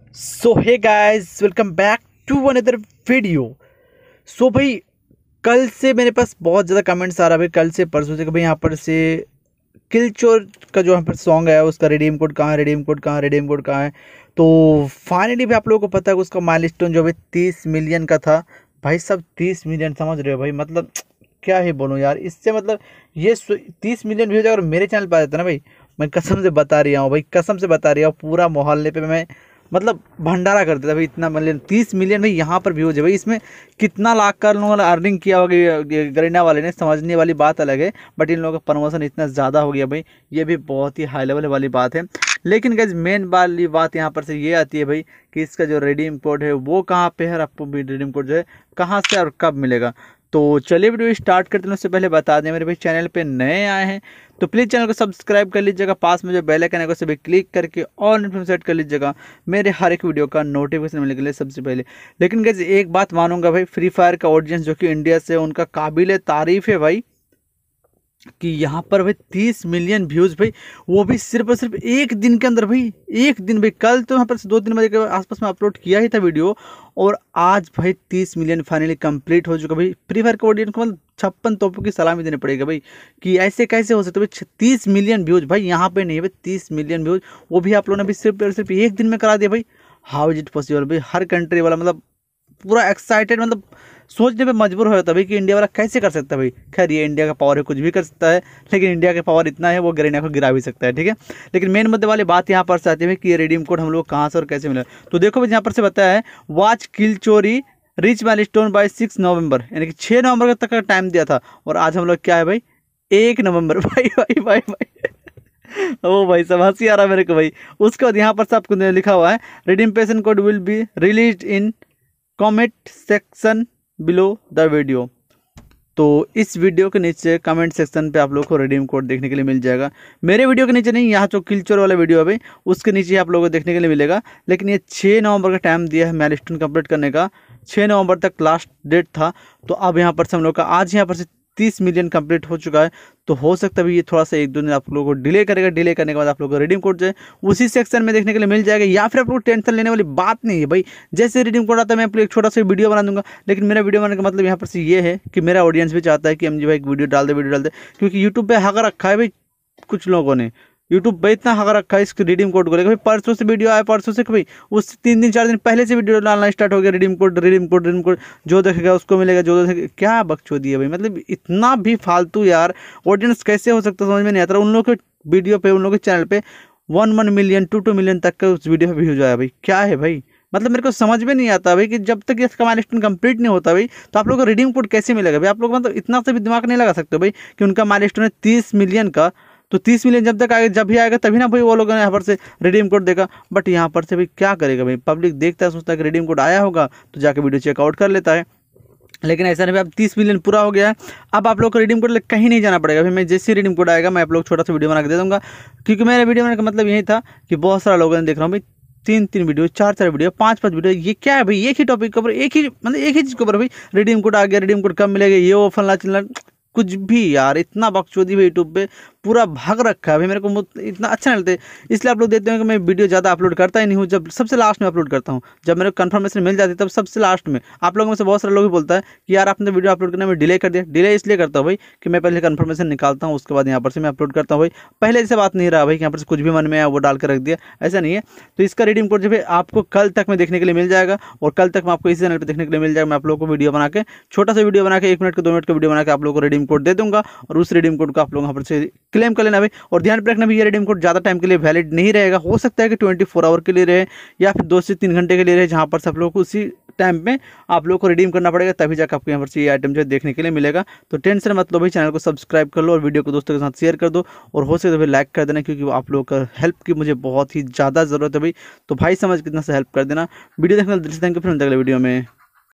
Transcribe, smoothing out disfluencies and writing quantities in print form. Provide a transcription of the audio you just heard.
So hey guys, welcome back to another video. So भाई, कल से मेरे पास बहुत ज़्यादा कमेंट्स आ रहा है भाई, कल से परसों से कि भाई यहाँ पर से किलचोर का जो यहाँ पर सॉन्ग है उसका रिडीम कोड कहाँ है, रिडीम कोड कहाँ है, रिडीम कोड कहाँ है। तो फाइनली भी आप लोगों को पता है कि उसका माइलस्टोन जो भाई 30 मिलियन का था। भाई सब 30 मिलियन, समझ रहे हो भाई, मतलब क्या ही बोलूँ यार इससे। मतलब ये 30 मिलियन व्यूज अगर मेरे चैनल पर आ जाता ना भाई, मैं कसम से बता रही हूँ भाई, कसम से बता रही हूँ, पूरा मोहल्ले पे मैं मतलब भंडारा कर देता भाई। इतना मिलियन, 30 मिलियन भाई यहाँ पर व्यूज है भाई। इसमें कितना लाख का लोगों ने अर्निंग किया होगा गरीना वाले ने, समझने वाली बात अलग है। बट इन लोगों का प्रमोशन इतना ज़्यादा हो गया भाई, ये भी बहुत ही हाई लेवल वाली बात है। लेकिन गाइस मेन वाली बात यहाँ पर से ये आती है भाई कि इसका जो रिडीम कोड है वो कहाँ पे है, आपको भी रिडीम कोड जो है कहाँ से और कब मिलेगा। तो चलिए वीडियो स्टार्ट करते हैं। उससे पहले बता दें, मेरे भाई चैनल पे नए आए हैं तो प्लीज़ चैनल को सब्सक्राइब कर लीजिएगा, पास में जो बेल आइकन है उसे भी क्लिक करके ऑल नोटिफिकेशन सेट कर लीजिएगा मेरे हर एक वीडियो का नोटिफिकेशन मिलने के लिए सबसे पहले। लेकिन गाइस एक बात मानूंगा भाई, फ्री फायर का ऑडियंस जो कि इंडिया से, उनका काबिल तारीफ़ है भाई कि यहाँ पर भाई 30 मिलियन व्यूज़ भाई, वो भी सिर्फ और सिर्फ एक दिन के अंदर भाई। एक दिन भाई, कल तो यहाँ पर 2-3 बजे के आसपास में अपलोड किया ही था वीडियो, और आज भाई 30 मिलियन फाइनली कंप्लीट हो चुका भाई। फ्री फायर के ऑडियंस को मतलब 56 तोपों की सलामी देनी पड़ेगा भाई कि ऐसे कैसे हो सकता है भाई। 30 मिलियन व्यूज़ भाई, यहाँ पे नहीं है भाई 30 मिलियन व्यूज़, वो भी आप लोगों ने भी सिर्फ और सिर्फ एक दिन में करा दिया भाई। हाउ इज इट पॉसिबल भाई। हर कंट्री वाला मतलब पूरा एक्साइटेड, मतलब सोचने पे मजबूर हो जाता है भाई कि इंडिया वाला कैसे कर सकता है भाई। खैर ये इंडिया का पावर है, कुछ भी कर सकता है, लेकिन इंडिया का पावर इतना है वो गरीना को गिरा भी सकता है, ठीक है। लेकिन मेन मुद्दे वाली बात यहाँ पर से आती है कि ये रिडीम कोड हम लोग कहाँ से और कैसे मिला। तो देखो भाई, यहाँ पर से बताया है वॉच किल चोरी रिच माइलस्टोन बाय 6 नवंबर, यानी कि 6 नवंबर तक का टाइम दिया था, और आज हम लोग क्या है भाई 1 नवंबर। भाई भाई भाई भाई ओ भाई सब हंसी आ रहा है मेरे को भाई। उसके बाद यहाँ पर से आपको लिखा हुआ है redemption code will be release in comment section below the video. तो इस वीडियो के नीचे कमेंट सेक्शन पे आप लोगों को रिडीम कोड देखने के लिए मिल जाएगा। मेरे वीडियो के नीचे नहीं, यहाँ जो किलचोर वाला वीडियो है भाई उसके नीचे आप लोगों को देखने के लिए मिलेगा। लेकिन ये 6 नवंबर का टाइम दिया है माइलस्टोन कंप्लीट करने का, 6 नवंबर तक लास्ट डेट था। तो अब यहाँ पर से हम लोग का आज यहाँ पर से 30 मिलियन कंप्लीट हो चुका है। तो हो सकता है ये थोड़ा सा 1-2 दिन आप लोगों को डिले करेगा। डिले करने के बाद आप लोगों को रिडीम कोड जो है उसी सेक्शन में देखने के लिए मिल जाएगा, या फिर आप लोग टेंशन लेने वाली बात नहीं है भाई। जैसे रिडीम कोड आता है मैं आप लोग एक छोटा सा वीडियो बना दूंगा। लेकिन मेरा वीडियो बनाने का मतलब यहाँ पर से ये है कि मेरा ऑडियंस भी चाहता है कि एमजी भाई एक वीडियो डाल दे, वीडियो डाल दे, क्योंकि यूट्यूब पे हक रखा है भाई कुछ लोगों ने। यूट्यूब पे इतना हक रखा है इसके रिडीम कोड को लेकर भाई। परसों से वीडियो आया, परसों से भाई उस 3 दिन 4 दिन पहले से वीडियो डालना स्टार्ट हो गया। Redeem code redeem code redeem code, जो देखेगा उसको मिलेगा, जो देखेगा। क्या बकचोदी है भाई, मतलब इतना भी फालतू यार ऑडियंस कैसे हो सकता है, समझ में नहीं आता। उन लोगों के वीडियो पे, उन लोगों के चैनल पे 1 मिलियन 2 मिलियन तक का उस वीडियो पे व्यूज आया भाई। क्या है भाई, मतलब मेरे को समझ में नहीं आता भाई कि जब तक इसका माइलस्टोन कंप्लीट नहीं होता भाई तो आप लोगों को रिडीम कोड कैसे मिलेगा भाई। आप लोग मतलब इतना सा भी दिमाग नहीं लगा सकते भाई कि उनका माइलस्टोन है 30 मिलियन का, तो 30 मिलियन जब तक आएगा, जब भी आएगा तभी ना भाई वो लोग यहाँ पर से रिडीम कोड देगा। बट यहाँ पर से भाई क्या करेगा भाई, पब्लिक देखता है, सोचता है कि रिडीम कोड आया होगा तो जाके वीडियो चेकआउट कर लेता है। लेकिन ऐसा नहीं, अब 30 मिलियन पूरा हो गया है, अब आप लोग को रिडीम कोड कहीं नहीं जाना पड़ेगा। फिर मैं जैसे रिडीम कोड आएगा मैं आप लोग छोटा सा वीडियो बना के दे दूँगा, क्योंकि मेरा वीडियो बनाने का मतलब यही था कि बहुत सारा लोगों ने देख रहा हूँ भाई 3-3 वीडियो, 4-4 वीडियो, 5-5 वीडियो। ये क्या है भाई, एक ही टॉपिक के ऊपर, एक ही मतलब एक ही चीज़ के ऊपर भाई रिडीम कोड आ गया, रिडीम कोड कब मिलेगा, ये वो फलना चलना, कुछ भी यार। इतना बकचोदी भाई यूट्यूब पे पूरा भाग रखा है भाई। मेरे को इतना अच्छा नहीं लगता, इसलिए आप लोग देते हैं कि मैं वीडियो ज़्यादा अपलोड करता ही नहीं हूँ। जब सबसे लास्ट में अपलोड करता हूँ, जब मेरे को कंफर्मेशन मिल जाती है तब सबसे लास्ट में। आप लोगों में से बहुत सारे लोग भी बोलता है कि यार आपने वीडियो अपलोड करने में डिले कर दिया। डिले इसलिए करता हूँ भाई कि मैं पहले कंफर्मेशन निकालता हूँ, उसके बाद यहाँ पर से मैं अपलोड करता हूँ भाई। पहले ऐसे बात नहीं रहा भाई कि यहाँ पर से कुछ भी मन में आया वो डाल कर रख दिया, ऐसा नहीं है। तो इसका रिडीम कोड जो है आपको कल तक में देखने के लिए मिल जाएगा, और कल तक में आपको इसी चैनल पर देखने के लिए मिल जाएगा। मैं आप लोगों को वीडियो बना के, छोटा सा वीडियो बना के, 1 मिनट का 2 मिनट का वीडियो बना के आप लोगों को रिडीम कोड दे दूंगा, और उस रिडीम कोड को आप लोग यहाँ पर से क्लेम कर लेना भाई। और ध्यान रखना भी ये रिडीम कोड ज़्यादा टाइम के लिए वैलिड नहीं रहेगा। हो सकता है कि 24 आवर के लिए रहे, या फिर 2 से 3 घंटे के लिए रहे, जहाँ पर सब लोग को उसी टाइम में आप लोग को रिडीम करना पड़ेगा, तभी जाकर आपको यहाँ पर से ये आइटम जो है देखने के लिए मिलेगा। तो टेंशन मत लो भाई, चैनल को सब्सक्राइब कर लो और वीडियो को दोस्तों के साथ शेयर कर दो, और हो सके तो फिर लाइक कर देना, क्योंकि आप लोग का हेल्प की मुझे बहुत ही ज़्यादा ज़रूरत है भाई। तो भाई समझ कितना सा हेल्प कर देना। वीडियो देखने के लिए थैंक यू, फिर अगले वीडियो में।